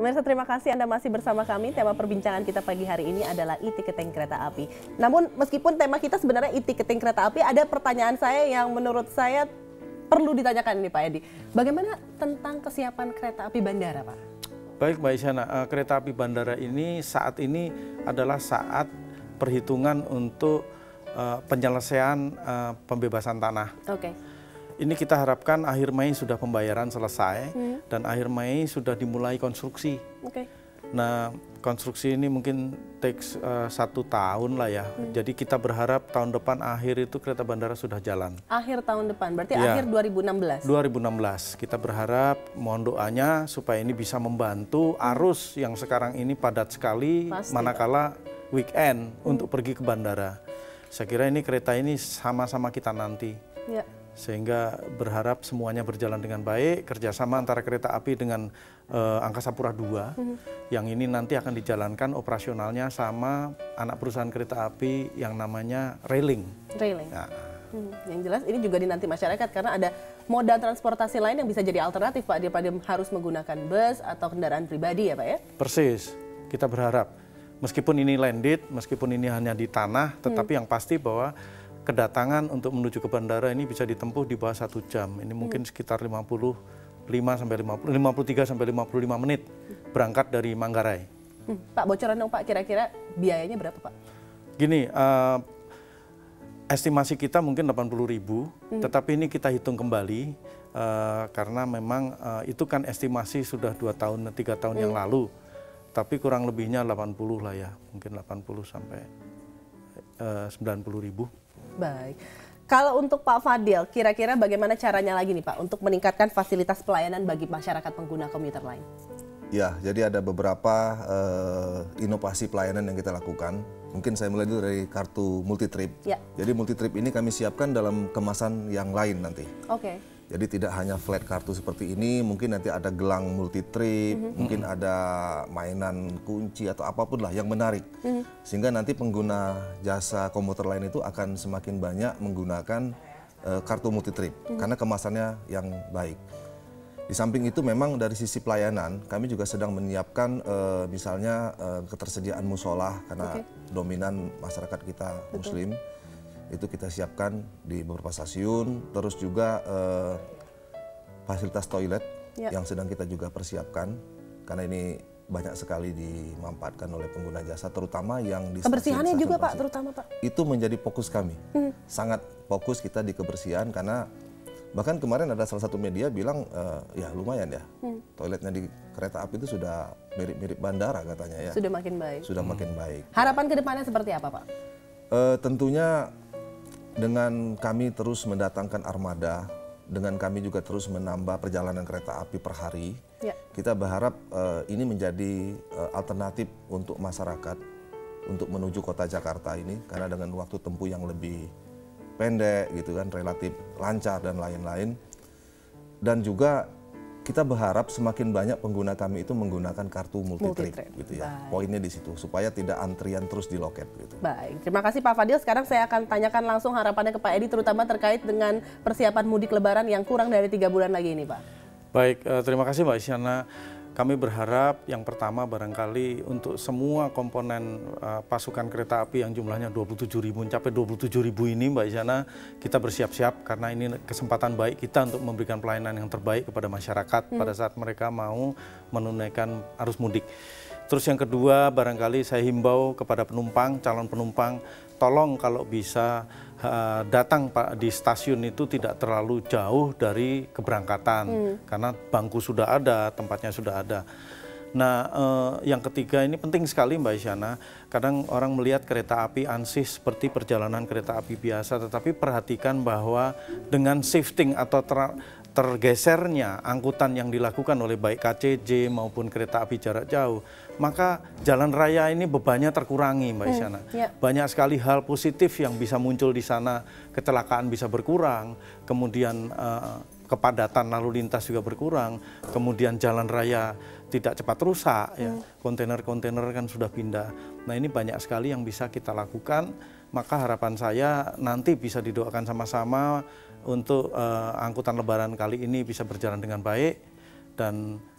Pemirsa, terima kasih Anda masih bersama kami. Tema perbincangan kita pagi hari ini adalah e-tiketing kereta api. Namun meskipun tema kita sebenarnya e-tiketing kereta api, ada pertanyaan saya yang menurut saya perlu ditanyakan ini Pak Edi. Bagaimana tentang kesiapan kereta api bandara, Pak? Baik Mbak Isyana, kereta api bandara ini saat ini adalah saat perhitungan untuk penyelesaian pembebasan tanah. Oke. Ini kita harapkan akhir Mei sudah pembayaran selesai dan akhir Mei sudah dimulai konstruksi. Oke. Nah, konstruksi ini mungkin takes 1 tahun lah ya. Jadi kita berharap tahun depan akhir itu kereta bandara sudah jalan. Akhir tahun depan, berarti Ya, akhir 2016? 2016. Kita berharap, mohon doanya supaya ini bisa membantu arus yang sekarang ini padat sekali, Pasti, manakala weekend untuk pergi ke bandara. Saya kira ini kereta ini sama-sama kita nanti. Ya. Sehingga berharap semuanya berjalan dengan baik, kerjasama antara kereta api dengan Angkasa Pura II, yang ini nanti akan dijalankan operasionalnya sama anak perusahaan kereta api yang namanya Railing. Railing. Nah, Yang jelas ini juga dinanti masyarakat karena ada moda transportasi lain yang bisa jadi alternatif Pak, daripada harus menggunakan bus atau kendaraan pribadi ya Pak ya? persis, kita berharap meskipun ini landed, meskipun ini hanya di tanah, tetapi yang pasti bahwa kedatangan untuk menuju ke bandara ini bisa ditempuh di bawah 1 jam. Ini mungkin sekitar 53 sampai 55 menit berangkat dari Manggarai. Pak, bocoran dong Pak, kira-kira biayanya berapa Pak? Gini, estimasi kita mungkin 80.000, tetapi ini kita hitung kembali karena memang itu kan estimasi sudah 2 tahun, 3 tahun yang lalu. Tapi kurang lebihnya 80 lah ya, mungkin 80 sampai 90.000. Baik. Kalau untuk Pak Fadil, kira-kira bagaimana caranya lagi nih Pak untuk meningkatkan fasilitas pelayanan bagi masyarakat pengguna komuter lain? Ya, jadi ada beberapa inovasi pelayanan yang kita lakukan. Mungkin saya mulai dulu dari kartu multitrip. Ya. Jadi multitrip ini kami siapkan dalam kemasan yang lain nanti. Oke. Jadi tidak hanya flat kartu seperti ini, mungkin nanti ada gelang multitrip, mungkin ada mainan kunci atau apapun lah yang menarik. Sehingga nanti pengguna jasa komuter lain itu akan semakin banyak menggunakan kartu multitrip karena kemasannya yang baik. Di samping itu memang dari sisi pelayanan kami juga sedang menyiapkan misalnya ketersediaan musola karena dominan masyarakat kita Muslim. Itu kita siapkan di beberapa stasiun, terus juga fasilitas toilet yang sedang kita juga persiapkan karena ini banyak sekali dimanfaatkan oleh pengguna jasa, terutama yang di kebersihannya stasiun juga Pak, terutama Pak. Itu menjadi fokus kami, sangat fokus kita di kebersihan karena bahkan kemarin ada salah satu media bilang ya lumayan ya toiletnya di kereta api itu sudah mirip-mirip bandara katanya ya. Sudah makin baik. Sudah makin baik. Harapan ke depannya seperti apa Pak? Tentunya dengan kami terus mendatangkan armada, dengan kami juga terus menambah perjalanan kereta api per hari, kita berharap ini menjadi alternatif untuk masyarakat untuk menuju kota Jakarta ini, karena dengan waktu tempuh yang lebih pendek gitu kan, relatif lancar dan lain-lain. Dan juga kita berharap semakin banyak pengguna kami itu menggunakan kartu multitrip gitu ya. Poinnya di situ supaya tidak antrian terus di loket gitu. Baik, terima kasih Pak Fadil. Sekarang saya akan tanyakan langsung harapannya ke Pak Edi, terutama terkait dengan persiapan mudik Lebaran yang kurang dari 3 bulan lagi ini Pak. Baik, terima kasih Mbak Isyana. Kami berharap yang pertama barangkali untuk semua komponen pasukan kereta api yang jumlahnya 27.000, mencapai 27.000 ini Mbak Isyana, kita bersiap-siap karena ini kesempatan baik kita untuk memberikan pelayanan yang terbaik kepada masyarakat pada saat mereka mau menunaikan arus mudik. Terus yang kedua, barangkali saya himbau kepada penumpang, calon penumpang, tolong kalau bisa datang Pak di stasiun itu tidak terlalu jauh dari keberangkatan karena bangku sudah ada, tempatnya sudah ada. Nah, yang ketiga ini penting sekali Mbak Isyana. Kadang orang melihat kereta api ansih seperti perjalanan kereta api biasa, tetapi perhatikan bahwa dengan shifting atau tergesernya angkutan yang dilakukan oleh baik KCJ maupun kereta api jarak jauh, maka jalan raya ini bebannya terkurangi Mbak Isyana. Banyak sekali hal positif yang bisa muncul di sana, kecelakaan bisa berkurang, kemudian kepadatan lalu lintas juga berkurang, kemudian jalan raya tidak cepat rusak, ya. Kontainer-kontainer kan sudah pindah. Nah ini banyak sekali yang bisa kita lakukan, maka harapan saya nanti bisa didoakan sama-sama untuk angkutan Lebaran kali ini bisa berjalan dengan baik dan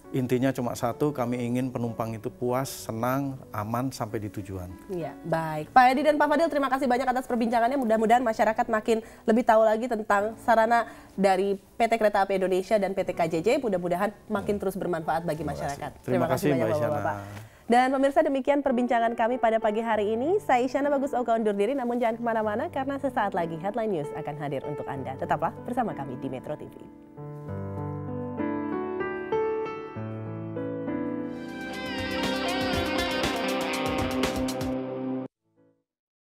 Intinya cuma satu, kami ingin penumpang itu puas, senang, aman sampai di tujuan. Iya, baik. Pak Edi dan Pak Fadil, terima kasih banyak atas perbincangannya. Mudah-mudahan masyarakat makin lebih tahu lagi tentang sarana dari PT Kereta Api Indonesia dan PT KJJ. Mudah-mudahan makin terus bermanfaat bagi masyarakat. Terima kasih banyak Mbak Isyana. Bapak-bapak. Dan pemirsa, demikian perbincangan kami pada pagi hari ini. Saya Isyana Bagus Oka undur diri, namun jangan kemana-mana karena sesaat lagi Headline News akan hadir untuk Anda. Tetaplah bersama kami di Metro TV.